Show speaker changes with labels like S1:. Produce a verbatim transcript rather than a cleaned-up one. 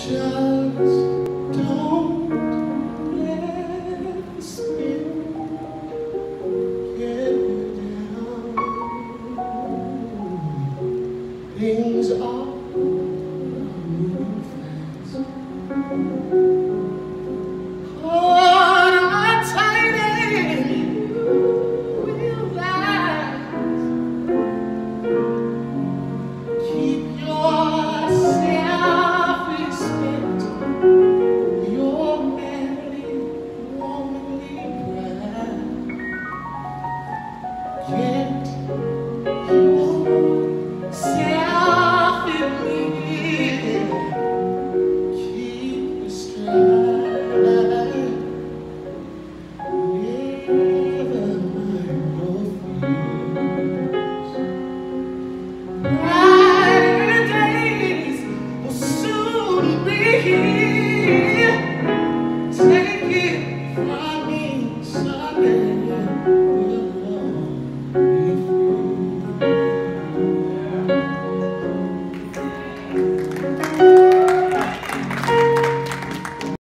S1: Just don't let the spirit get you down. Things are moving fast. Hold on tight and you will last. Keep yourself respect. Your manly, womanly pride. Get yourself in me. Keep the stride. Never mind your fears.